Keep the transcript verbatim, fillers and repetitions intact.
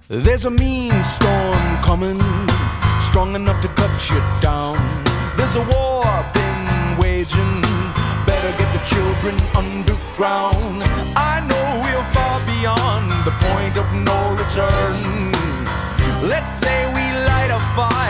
There's a mean storm coming, strong enough to cut you down. There's a war been waging, better get the children underground. I know we're far beyond the point of no return. Let's say we light a fire